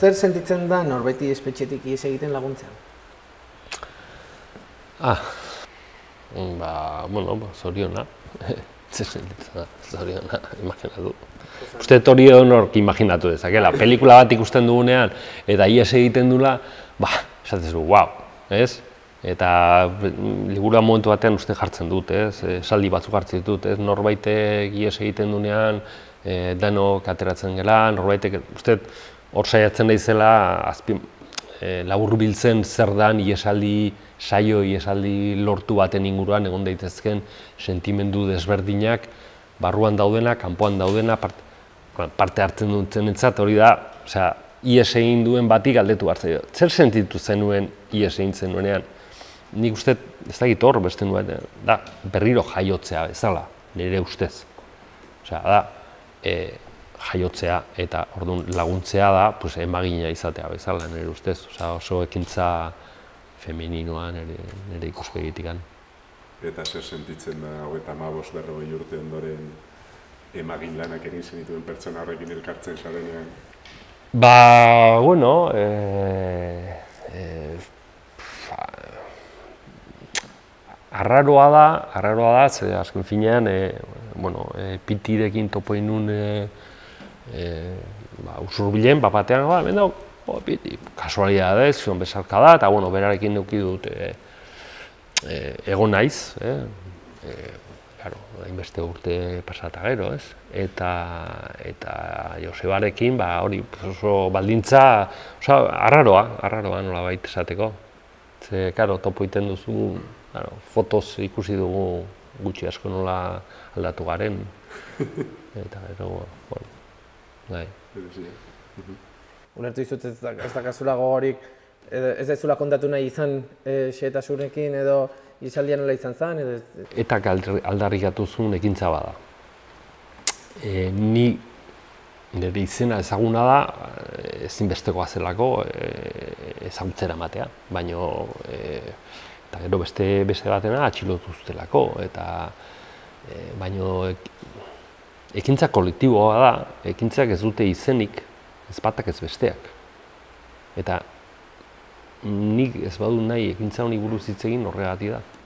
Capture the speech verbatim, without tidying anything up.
zer sentitzen da norbaiti espetxetik ihes egiten laguntzean? Ah, ba, bueno, zoriona. Zer sentitzen da, zoriona, imaginatu. Uste hori honork imaginatu dezakela. Pelikula bat ikusten dugunean eta ihes egiten dula, ba, esatezu, wow, ez? Eta liburua momentu batean uste jartzen dut, ez? Esaldi batzuk hartzen ditut, ez? Norbaitek ihes egiten dunean, denok ateratzen gela, norbaitek, uste hor saiatzen daizela, laburbiltzen zer dan ihesaldi saio, ihesaldi lortu baten inguruan egon daitezken sentimendu desberdinak, barruan daudena, kanpoan daudena, parte hartzen dutenentzat hori da, osea, ihes egin duen bati galdetu hartzen dut. Zer sentitu zenuen ihes egin zenuenean? Nik uste, ez dakit hor, beste nuen, da, berriro jaiotzea bezala, nire ustez. Osea, da, jaiotzea eta orduan laguntzea da, pues, emagina izatea bezala, nire ustez. Osea, oso ekintza femeninoa nire ikuspegitikan. Eta zer sentitzen da, hogeita hamabost berrogei urte ondoren emagin lanak egin zenituen pertsona horrekin elkartzen zarenean? Ba, bueno, eh, eh, arraroa da, arraroa da, ze azken finean, eh, bueno, eh, pitirekin topo inun eh, eh, ba, usurbilen, bat batean, ba, hemen dago, oh, piti, kasualidad ez, zion bezarka da, eta, bueno, berarekin duki dut eh, eh, egon naiz, eh, eh, claro, hainbeste urte pasata gero, ez? Eta, eta Josebarekin, ba, hori, oso baldintza, oso, arraroa, arraroa nolabait esateko. Ze, claro, topo egiten duzu, claro, fotoz ikusi dugu gutxi asko nola aldatu garen. Eta, gero, bueno, nahi. Ulertu izut ez dakazula gogorik, ez daizula kontatu nahi izan xehetasunekin edo isaldia nola izan zen? Eta aldarrikatu zuen ekintza bada. Ni nire izena ezaguna da, ezinbestekoa zelako ezagutzera ematea, baina eta gero beste beste batena atxilotu zutelako, eta baina ekintza kolektiboa da, ekintzak ez dute izenik, ez batak ez besteak. Eta nik ez badu nahi ekintza honi buruz hitz egin horregatik da.